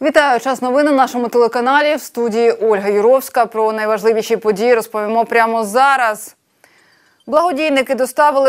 Вітаю! Час новин на нашому телеканалі. В студії Ольга Юровська. Про найважливіші події розповімо прямо зараз. Благодійники доставили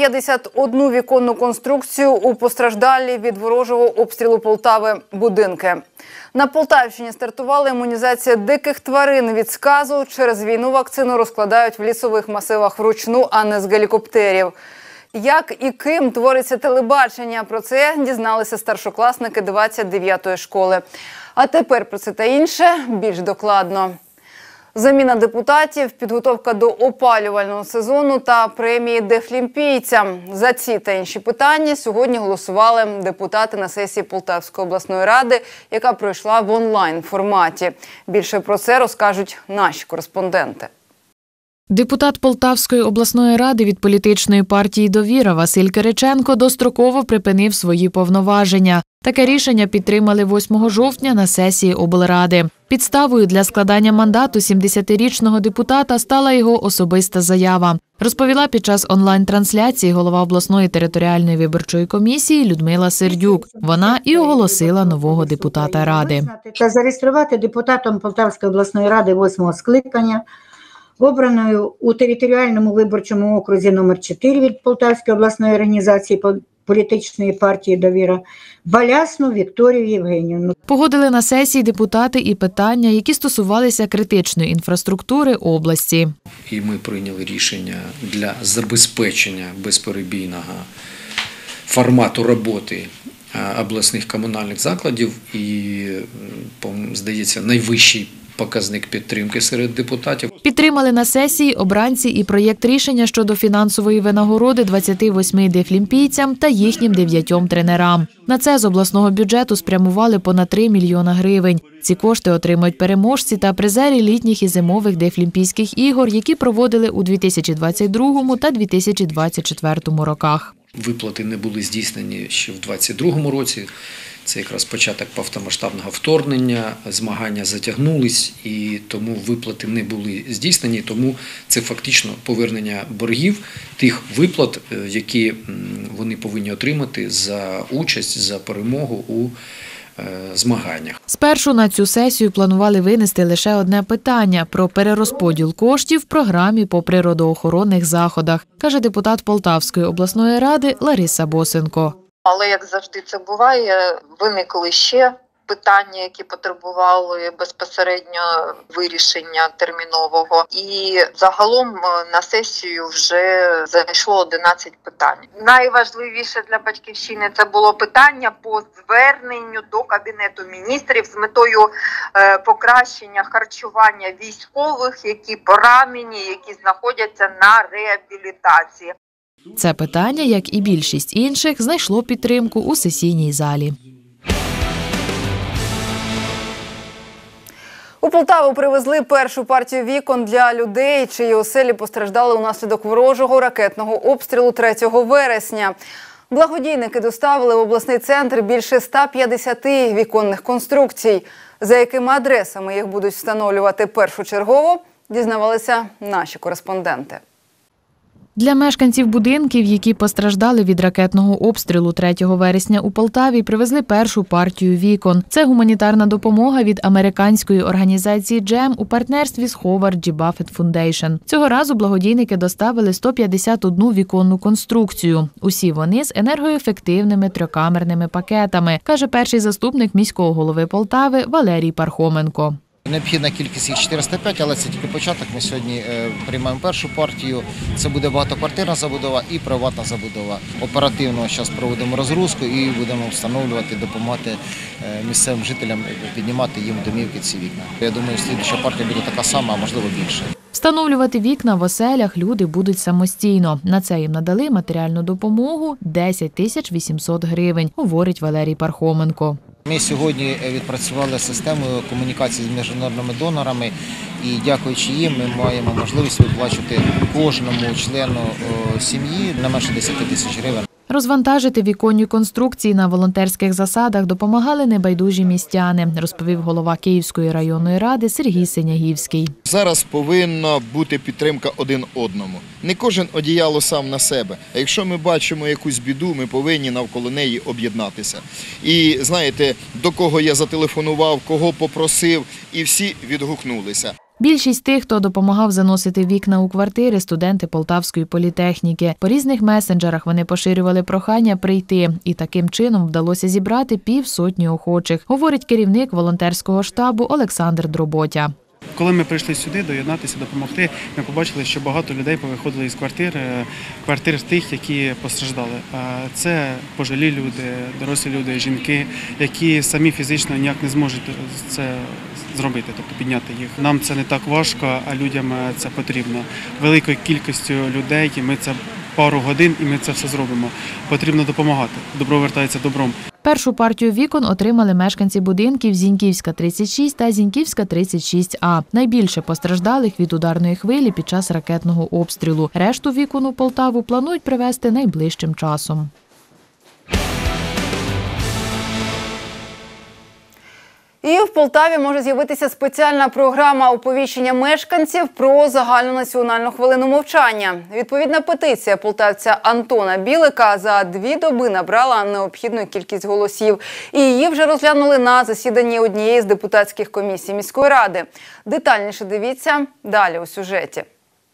151 віконну конструкцію у постраждалі від ворожого обстрілу Полтави будинки. На Полтавщині стартувала імунізація диких тварин від сказу. Через війну вакцину розкладають в лісових масивах вручну, а не з гелікоптерів. Як і ким твориться телебачення? Про це дізналися старшокласники 29-ї школи. А тепер про це та інше більш докладно. Заміна депутатів, підготовка до опалювального сезону та премії дефлімпійцям. За ці та інші питання сьогодні голосували депутати на сесії Полтавської обласної ради, яка пройшла в онлайн-форматі. Більше про це розкажуть наші кореспонденти. Депутат Полтавської обласної ради від політичної партії «Довіра» Василь Кириченко достроково припинив свої повноваження. Таке рішення підтримали 8 жовтня на сесії облради. Підставою для складання мандату 70-річного депутата стала його особиста заява. Розповіла під час онлайн-трансляції голова обласної територіальної виборчої комісії Людмила Сердюк. Вона і оголосила нового депутата ради. Та зареєструвати депутатом Полтавської обласної ради 8-го скликання, обраною у територіальному виборчому окрузі номер 4 від Полтавської обласної організації політичної партії «Довіра» Балясну Вікторію Євгенівну. Погодили на сесії депутати і питання, які стосувалися критичної інфраструктури області. І ми прийняли рішення для забезпечення безперебійного формату роботи обласних комунальних закладів і, здається, найвищий показник підтримки серед депутатів. Підтримали на сесії обранці і проєкт рішення щодо фінансової винагороди 28 дефлімпійцям та їхнім 9 тренерам. На це з обласного бюджету спрямували понад 3 мільйона гривень. Ці кошти отримають переможці та призери літніх і зимових дефлімпійських ігор, які проводили у 2022 та 2024 роках. Виплати не були здійснені ще в 2022 році. Це якраз початок повномасштабного вторгнення, змагання затягнулись і тому виплати не були здійснені, тому це фактично повернення боргів тих виплат, які вони повинні отримати за участь, за перемогу у змаганнях. Спершу на цю сесію планували винести лише одне питання – про перерозподіл коштів в програмі по природоохоронних заходах, каже депутат Полтавської обласної ради Лариса Босенко. Але, як завжди це буває, виникли ще питання, які потребували безпосередньо вирішення термінового. І загалом на сесію вже зайшло 11 питань. Найважливіше для «Батьківщини» це було питання по зверненню до Кабінету міністрів з метою покращення харчування військових, які поранені, які знаходяться на реабілітації. Це питання, як і більшість інших, знайшло підтримку у сесійній залі. У Полтаву привезли першу партію вікон для людей, чиї оселі постраждали унаслідок ворожого ракетного обстрілу 3 вересня. Благодійники доставили в обласний центр більше 150 віконних конструкцій. За якими адресами їх будуть встановлювати першочергово, дізнавалися наші кореспонденти. Для мешканців будинків, які постраждали від ракетного обстрілу 3 вересня у Полтаві, привезли першу партію вікон. Це гуманітарна допомога від американської організації «Джем» у партнерстві з Howard G. Buffett Foundation. Цього разу благодійники доставили 151 віконну конструкцію. Усі вони з енергоефективними трикамерними пакетами, каже перший заступник міського голови Полтави Валерій Пархоменко. Необхідна кількість їх 405, але це тільки початок. Ми сьогодні приймаємо першу партію. Це буде багатоквартирна забудова і приватна забудова. Оперативно зараз проводимо розгрузку і будемо встановлювати, допомагати місцевим жителям піднімати їм домівки ці вікна. Я думаю, слідча партія буде така сама, а можливо більше. Встановлювати вікна в оселях люди будуть самостійно. На це їм надали матеріальну допомогу – 10 800 гривень, говорить Валерій Пархоменко. Ми сьогодні відпрацювали систему комунікації з міжнародними донорами і, дякуючи їм, ми маємо можливість виплачувати кожному члену сім'ї не менше 10 тисяч гривень. Розвантажити віконні конструкції на волонтерських засадах допомагали небайдужі містяни, розповів голова Київської районної ради Сергій Синягівський. Зараз повинна бути підтримка один одному. Не кожен одіяло сам на себе. А якщо ми бачимо якусь біду, ми повинні навколо неї об'єднатися. І знаєте, до кого я зателефонував, кого попросив, і всі відгукнулися. Більшість тих, хто допомагав заносити вікна у квартири, студенти Полтавської політехніки. По різних месенджерах вони поширювали прохання прийти. І таким чином вдалося зібрати 50 охочих, говорить керівник волонтерського штабу Олександр Дроботя. Коли ми прийшли сюди доєднатися, допомогти, ми побачили, що багато людей повиходили із квартир тих, які постраждали. Це пожилі люди, дорослі люди, жінки, які самі фізично ніяк не зможуть це зробити, тобто підняти їх. Нам це не так важко, а людям це потрібно. Великою кількістю людей, ми це пару годин і ми це все зробимо. Потрібно допомагати. Добро вертається добром. Першу партію вікон отримали мешканці будинків Зіньківська, 36 та Зіньківська, 36А. Найбільше постраждалих від ударної хвилі під час ракетного обстрілу. Решту вікон у Полтаву планують привезти найближчим часом. І в Полтаві може з'явитися спеціальна програма оповіщення мешканців про загальнонаціональну хвилину мовчання. Відповідна петиція полтавця Антона Білика за 2 доби набрала необхідну кількість голосів. І її вже розглянули на засіданні однієї з депутатських комісій міської ради. Детальніше дивіться далі у сюжеті.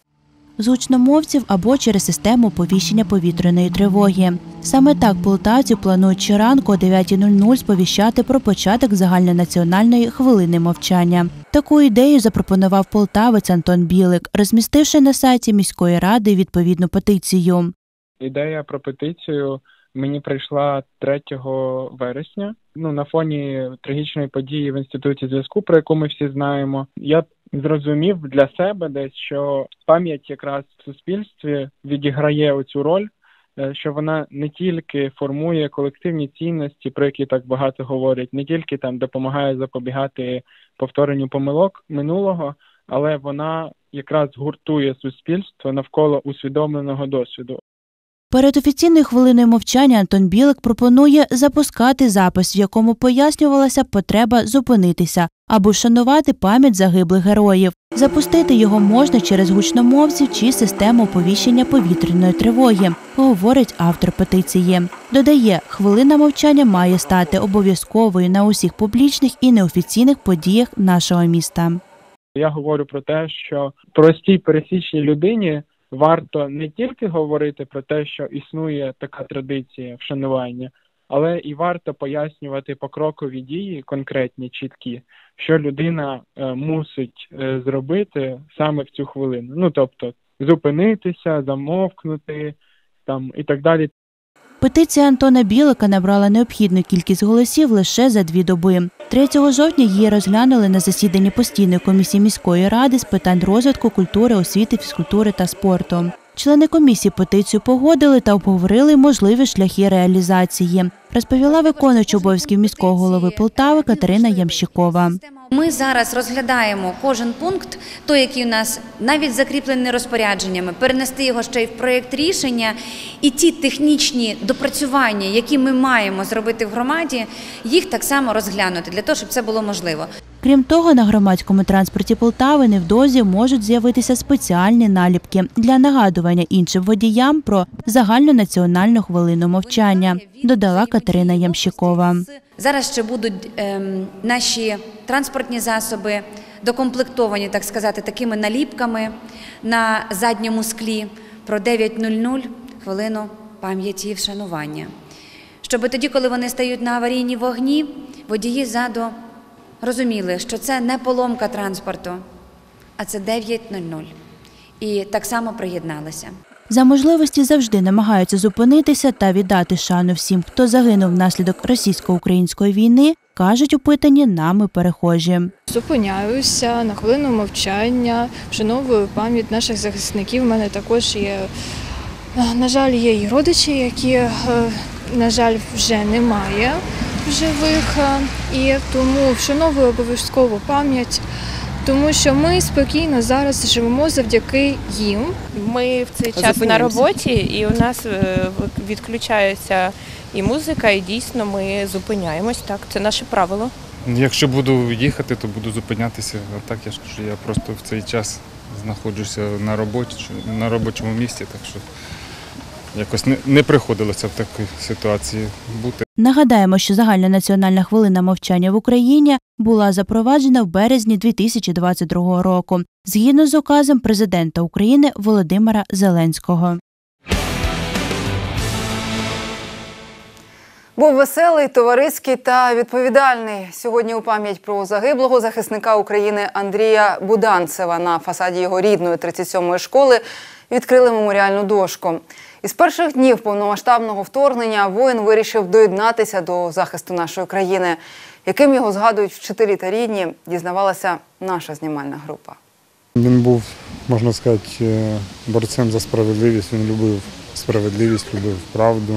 З гучномовців або через систему оповіщення повітряної тривоги. Саме так полтавці планують щоранку о 9:00 сповіщати про початок загальнонаціональної хвилини мовчання. Таку ідею запропонував полтавець Антон Білик, розмістивши на сайті міської ради відповідну петицію. Ідея про петицію мені прийшла 3 вересня. На фоні трагічної події в Інституті зв'язку, про яку ми всі знаємо. Я зрозумів для себе десь, що пам'ять якраз в суспільстві відіграє оцю роль, що вона не тільки формує колективні цінності, про які так багато говорять, не тільки там допомагає запобігати повторенню помилок минулого, але вона якраз гуртує суспільство навколо усвідомленого досвіду. Перед офіційною хвилиною мовчання Антон Білик пропонує запускати запис, в якому пояснювалася потреба зупинитися або шанувати пам'ять загиблих героїв. Запустити його можна через гучномовців чи систему оповіщення повітряної тривоги, говорить автор петиції. Додає, хвилина мовчання має стати обов'язковою на усіх публічних і неофіційних подіях нашого міста. Я говорю про те, що простій пересічній людині варто не тільки говорити про те, що існує така традиція вшанування, але і варто пояснювати покрокові дії, конкретні, чіткі, що людина мусить зробити саме в цю хвилину. Тобто зупинитися, замовкнути і так далі. Петиція Антона Білика набрала необхідну кількість голосів лише за 2 доби. 3 жовтня її розглянули на засіданні постійної комісії міської ради з питань розвитку, культури, освіти, фізкультури та спорту. Члени комісії петицію погодили та обговорили можливі шляхи реалізації, розповіла виконуюча обов'язків міського голови Полтави Катерина Ямщикова. Ми зараз розглядаємо кожен пункт, той, який у нас навіть закріплений розпорядженнями, перенести його ще й в проєкт рішення, і ті технічні допрацювання, які ми маємо зробити в громаді, їх так само розглянути, для того, щоб це було можливо. Крім того, на громадському транспорті Полтави невдовзі можуть з'явитися спеціальні наліпки для нагадування іншим водіям про загальнонаціональну хвилину мовчання, додала Катерина Ямщикова. Зараз ще будуть наші транспортні засоби докомплектовані, так сказати, такими наліпками на задньому склі про 9:00 хвилину пам'яті і вшанування. Щоб тоді, коли вони стають на аварійні вогні, водії ззаду розуміли, що це не поломка транспорту, а це 9:00. І так само приєдналися. За можливості завжди намагаються зупинитися та віддати шану всім, хто загинув внаслідок російсько-української війни, кажуть опитані нами перехожі. Зупиняюся на хвилину мовчання, вшановую пам'ять наших захисників. У мене також є, на жаль, є і родичі, які, на жаль, вже немає в живих. І тому вшановую обов'язково пам'ять тому що ми спокійно зараз живемо завдяки їм. Ми в цей час на роботі, і у нас відключається і музика, і дійсно ми зупиняємось. Так, це наше правило. Якщо буду їхати, то буду зупинятися. А так я ж кажу, я просто в цей час знаходжуся на робочому місці, так що якось не приходилося в такій ситуації бути. Нагадаємо, що загальнонаціональна хвилина мовчання в Україні була запроваджена в березні 2022 року, згідно з указом президента України Володимира Зеленського. Був веселий, товариський та відповідальний. Сьогодні у пам'ять про загиблого захисника України Андрія Буданцева на фасаді його рідної 37-ї школи відкрили меморіальну дошку. Із перших днів повномасштабного вторгнення воїн вирішив доєднатися до захисту нашої країни. Яким його згадують вчителі та рідні, дізнавалася наша знімальна група. Він був, можна сказати, борцем за справедливість. Він любив справедливість, любив правду.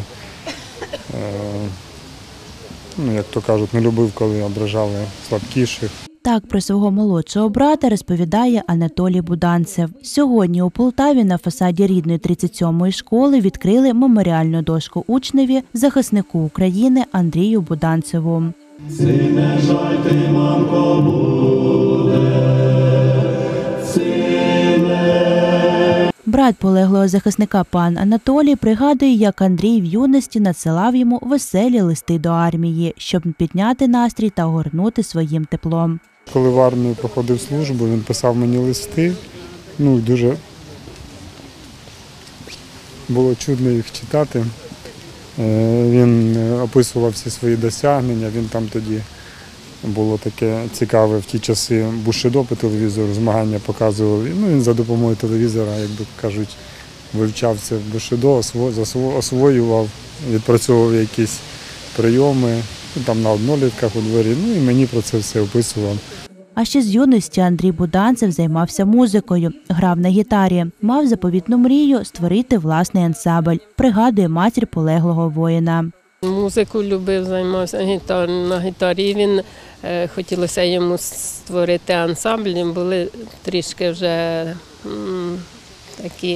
Як то кажуть, не любив, коли ображали слабкіших. Так про свого молодшого брата розповідає Анатолій Буданцев. Сьогодні у Полтаві на фасаді рідної 37-ї школи відкрили меморіальну дошку учневі, захиснику України Андрію Буданцеву. Сине, жаль ти, мамко, буде, сине. Брат полеглого захисника пан Анатолій пригадує, як Андрій в юності надсилав йому веселі листи до армії, щоб підняти настрій та огорнути своїм теплом. Коли в армії проходив службу, він писав мені листи. Дуже було чудно їх читати. Він описував всі свої досягнення, він там тоді було таке цікаве в ті часи бушидо по телевізору, змагання показував. Він за допомогою телевізора, як би кажуть, вивчався в бушидо, освоював, відпрацьовував якісь прийоми, там на однолітках у дворі, і мені про це все описував. А ще з юності Андрій Буданцев займався музикою, грав на гітарі. Мав заповітну мрію створити власний ансамбль, пригадує матір полеглого воїна. Музику любив, займався на гітарі. Він хотілося йому створити ансамбль, були трішки вже такі,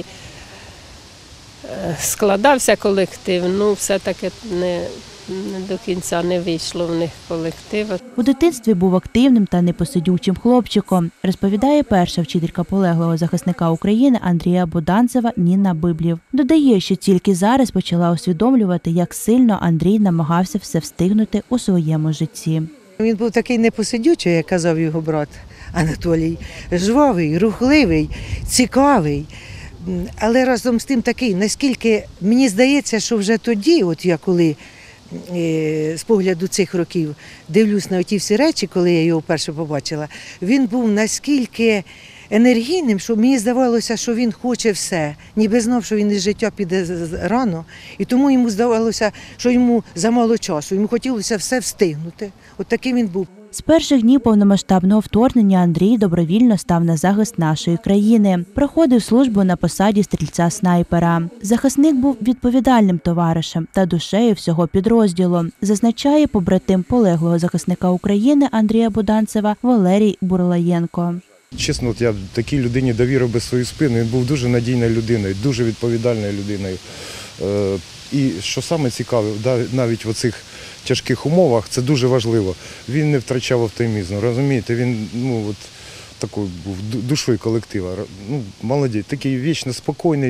складався колектив, все-таки не до кінця не вийшло в них колектив. У дитинстві був активним та непосидючим хлопчиком, розповідає перша вчителька полеглого захисника України Андрія Буданцева Ніна Библів. Додає, що тільки зараз почала усвідомлювати, як сильно Андрій намагався все встигнути у своєму житті. Він був такий непосидючий, як казав його брат Анатолій, жвавий, рухливий, цікавий. Але разом з тим такий, наскільки мені здається, що вже тоді, от я коли з погляду цих років дивлюсь на ті всі речі, коли я його вперше побачила, він був наскільки енергійним, що мені здавалося, що він хоче все. Ніби знав, що він із життя піде рано, і тому йому здавалося, що йому замало часу, йому хотілося все встигнути. От таким він був. З перших днів повномасштабного вторгнення Андрій добровільно став на захист нашої країни. Проходив службу на посаді стрільця-снайпера. Захисник був відповідальним товаришем та душею всього підрозділу, зазначає побратим полеглого захисника України Андрія Буданцева Валерій Бурлаєнко. Чесно, я такій людині довірив би свою спину. Він був дуже надійною людиною, дуже відповідальною людиною. І що саме цікаве, навіть в оцих тяжких умовах, це дуже важливо. Він не втрачав оптимізму, розумієте? Він такий був душою колектива. Молодець, такий вічно спокійний.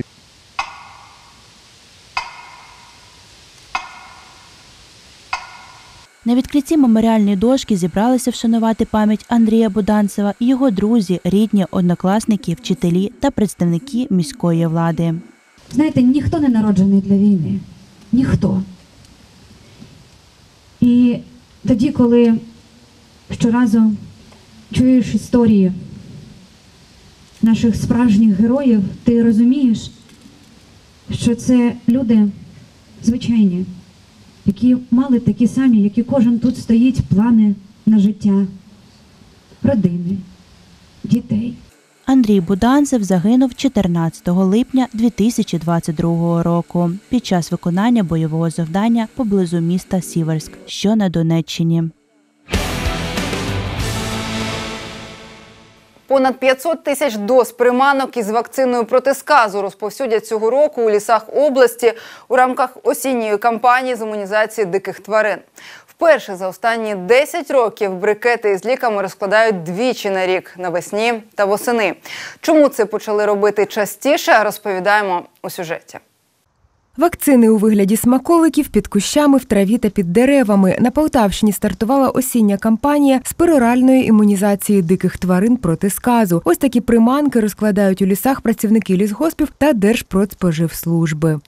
На відкритті меморіальної дошки зібралися вшанувати пам'ять Андрія Буданцева і його друзі, рідні, однокласники, вчителі та представники міської влади. Знаєте, ніхто не народжений для війни. Ніхто. І тоді, коли щоразу чуєш історії наших справжніх героїв, ти розумієш, що це люди звичайні, які мали такі самі, як і кожен тут стоїть, плани на життя, родини, дітей. Андрій Буданцев загинув 14 липня 2022 року під час виконання бойового завдання поблизу міста Сіверськ, що на Донеччині. Понад 500 тисяч доз приманок із вакциною проти сказу розповсюдять цього року у лісах області у рамках осінньої кампанії з імунізації диких тварин. Вперше за останні 10 років брикети із ліками розкладають двічі на рік – навесні та восени. Чому це почали робити частіше, розповідаємо у сюжеті. Вакцини у вигляді смаколиків під кущами, в траві та під деревами. На Полтавщині стартувала осіння кампанія з пероральної імунізації диких тварин проти сказу. Ось такі приманки розкладають у лісах працівники лісгоспів та Держпродспоживслужби.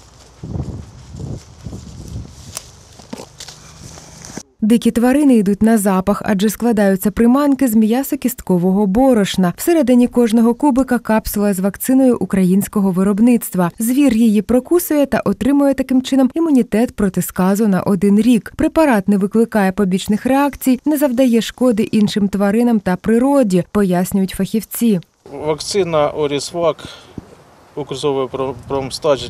Дикі тварини йдуть на запах, адже складаються приманки з м'ясо-кісткового борошна. Всередині кожного кубика капсула з вакциною українського виробництва. Звір її прокусує та отримує таким чином імунітет проти сказу на 1 рік. Препарат не викликає побічних реакцій, не завдає шкоди іншим тваринам та природі, пояснюють фахівці. Вакцина Орісвак, укрузовий промстач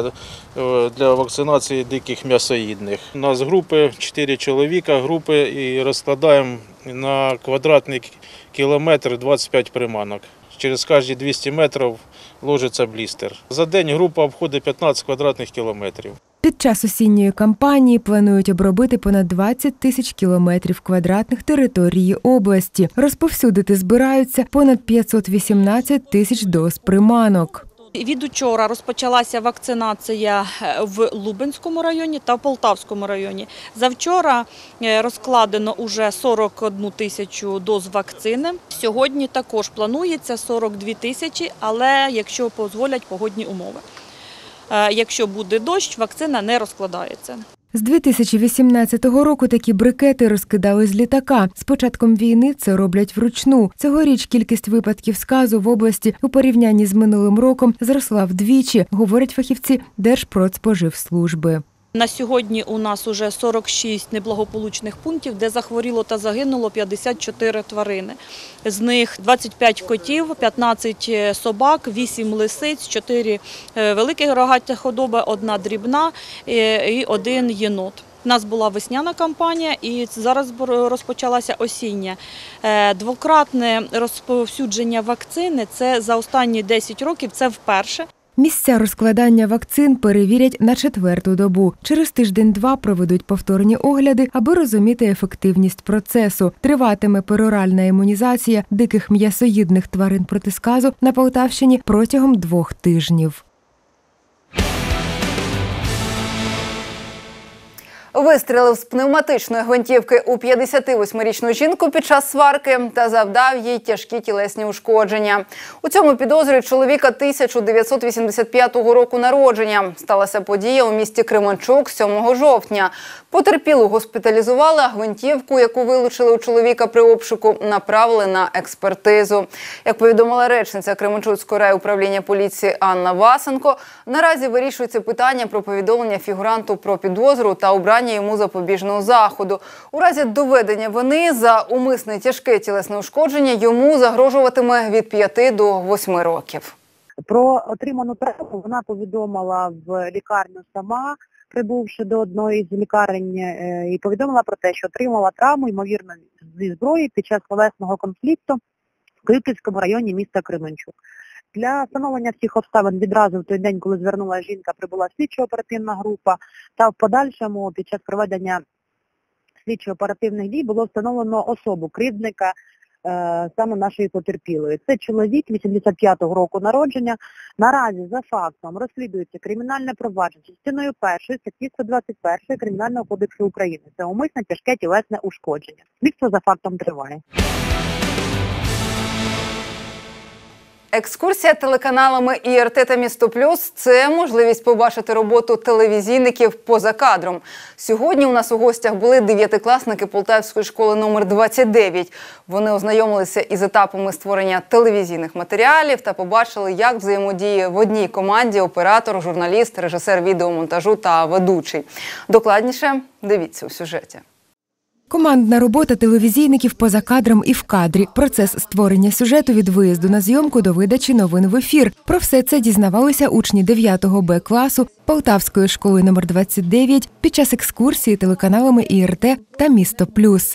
для вакцинації диких м'ясоїдних. У нас групи, 4 чоловіка групи, і розкладаємо на квадратний кілометр 25 приманок. Через кожні 200 метрів ложиться блістер. За день група обходить 15 квадратних кілометрів. Під час осінньої кампанії планують обробити понад 20 тисяч кілометрів квадратних території області. Розповсюдити збираються понад 518 тисяч доз приманок. Від учора розпочалася вакцинація в Лубенському районі та в Полтавському районі. Завчора розкладено вже 41 тисячу доз вакцини. Сьогодні також планується 42 тисячі, але якщо дозволять погодні умови. Якщо буде дощ, вакцина не розкладається. З 2018 року такі брикети розкидали з літака. З початком війни це роблять вручну. Цьогоріч кількість випадків сказу в області у порівнянні з минулим роком зросла вдвічі, говорять фахівці Держпродспоживслужби. На сьогодні у нас уже 46 неблагополучних пунктів, де захворіло та загинуло 54 тварини. З них 25 котів, 15 собак, 8 лисиць, 4 великих рогатих худоби, 1 дрібна і 1 єнот. У нас була весняна кампанія і зараз розпочалася осіння. Двократне розповсюдження вакцини – це за останні 10 років, це вперше. Місця розкладання вакцин перевірять на 4-ту добу. Через тиждень-два проведуть повторні огляди, аби розуміти ефективність процесу. Триватиме пероральна імунізація диких м'ясоїдних тварин проти сказу на Полтавщині протягом 2 тижнів. Вистрілив з пневматичної гвинтівки у 58-річну жінку під час сварки та завдав їй тяжкі тілесні ушкодження. У цьому підозрюють чоловіка 1985 року народження. Сталася подія у місті Кременчук 7 жовтня. Потерпілу госпіталізували, а гвинтівку, яку вилучили у чоловіка при обшуку, направили на експертизу. Як повідомила речниця Кременчуцького райуправління поліції Анна Васенко, наразі вирішується питання про повідомлення фігуранту про підозру та обрання йому запобіжного заходу. У разі доведення вини за умисне тяжке тілесне ушкодження йому загрожуватиме від 5 до 8 років. Про отриману травму вона повідомила в лікарню сама, прибувши до одної з лікарень, і повідомила про те, що отримала травму, ймовірно, зі зброї під час словесного конфлікту в Київському районі міста Кременчук. Для встановлення всіх обставин відразу в той день, коли звернулася жінка, прибула слідчо-оперативна група, та в подальшому під час проведення слідчо-оперативних дій було встановлено особу кривдника саме нашої потерпілої. Це чоловік 85-го року народження. Наразі за фактом розслідується кримінальне провадження частиною 1 статті 121 Кримінального кодексу України. Це умисне тяжке тілесне ушкодження. Слідство за фактом триває. Екскурсія телеканалами ІРТ та Місто Плюс – це можливість побачити роботу телевізійників поза кадром. Сьогодні у нас у гостях були 9-класники Полтавської школи номер 29. Вони ознайомилися із етапами створення телевізійних матеріалів та побачили, як взаємодіє в одній команді оператор, журналіст, режисер відеомонтажу та ведучий. Докладніше дивіться у сюжеті. Командна робота телевізійників поза кадром і в кадрі. Процес створення сюжету від виїзду на зйомку до видачі новин в ефір. Про все це дізнавалися учні 9-го Б-класу Полтавської школи номер 29 під час екскурсії телеканалами ІРТ та Місто Плюс.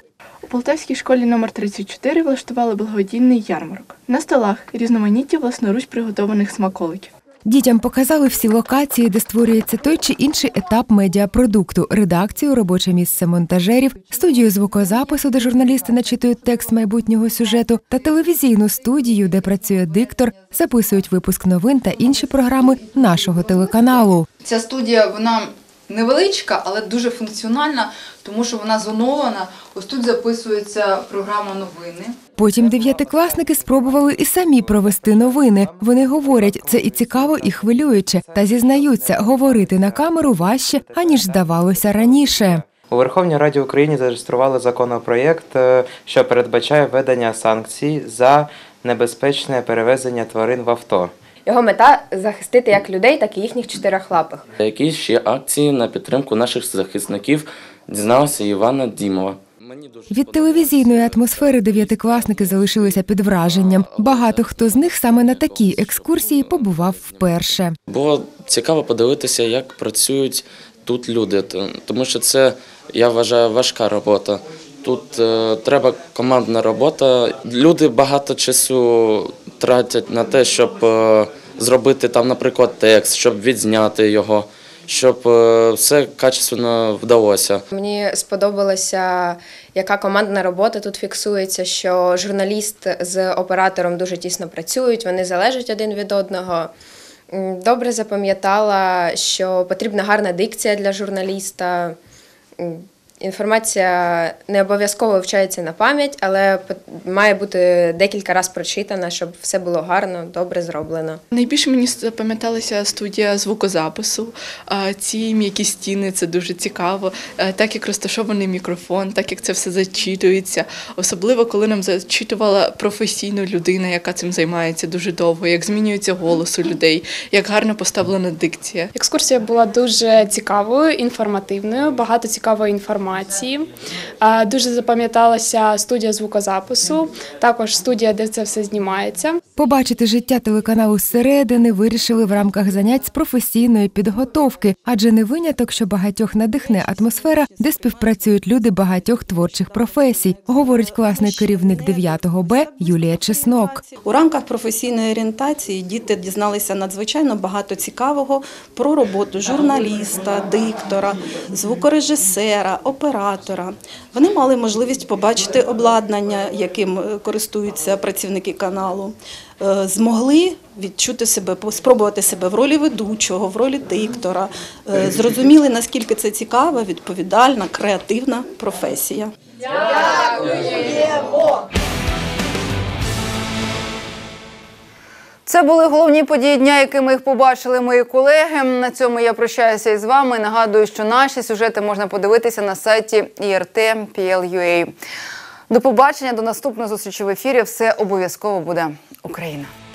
У Полтавській школі номер 34 влаштували благодійний ярмарок. На столах різноманітні власноруч приготованих смаколиків. Дітям показали всі локації, де створюється той чи інший етап медіапродукту, редакцію, робоче місце монтажерів, студію звукозапису, де журналісти начитують текст майбутнього сюжету, та телевізійну студію, де працює диктор, записують випуск новин та інші програми нашого телеканалу. Ця студія, вона невеличка, але дуже функціональна, тому що вона зонована. Ось тут записується програма новини. Потім дев'ятикласники спробували і самі провести новини. Вони говорять, це і цікаво, і хвилююче. Та зізнаються, говорити на камеру важче, аніж здавалося раніше. У Верховній Раді України зареєстрували законопроєкт, що передбачає введення санкцій за небезпечне перевезення тварин в авто. Його мета – захистити як людей, так і їхніх чотирьохлапих. Які ще акції на підтримку наших захисників, дізналася Івана Дімова. Від телевізійної атмосфери дев'ятикласники залишилися під враженням. Багато хто з них саме на такій екскурсії побував вперше. Було цікаво подивитися, як працюють тут люди, тому що це, я вважаю, важка робота. Тут треба командна робота. Люди багато часу тратять на те, щоб зробити там, наприклад, текст, щоб відзняти його, щоб все качественно вдалося. Мені сподобалося, яка командна робота тут фіксується, що журналіст з оператором дуже тісно працюють, вони залежать один від одного. Добре запам'ятала, що потрібна гарна дикція для журналіста. Інформація не обов'язково вивчається на пам'ять, але має бути декілька разів прочитана, щоб все було гарно, добре зроблено. Найбільше мені запам'яталася студія звукозапису. Ці м'які стіни – це дуже цікаво. Так, як розташований мікрофон, так, як це все зачитується. Особливо, коли нам зачитувала професійна людина, яка цим займається дуже довго, як змінюється голос у людей, як гарно поставлена дикція. Екскурсія була дуже цікавою, інформативною, багато цікавої інформації. Дуже запам'яталася студія звукозапису, також студія, де це все знімається. Побачити життя телеканалу зсередини вирішили в рамках занять з професійної підготовки, адже не виняток, що багатьох надихне атмосфера, де співпрацюють люди багатьох творчих професій, говорить класний керівник 9-го Б Юлія Чеснок. У рамках професійної орієнтації діти дізналися надзвичайно багато цікавого про роботу журналіста, диктора, звукорежисера, оператора. Вони мали можливість побачити обладнання, яким користуються працівники каналу. Змогли відчути себе, спробувати себе в ролі ведучого, в ролі диктора. Зрозуміли, наскільки це цікава, відповідальна, креативна професія. Дякуємо! Це були головні події дня, якими їх побачили мої колеги. На цьому я прощаюся із вами. Нагадую, що наші сюжети можна подивитися на сайті IRT.PL.UA. До побачення, до наступної зустрічі в ефірі. Все обов'язково буде Україна.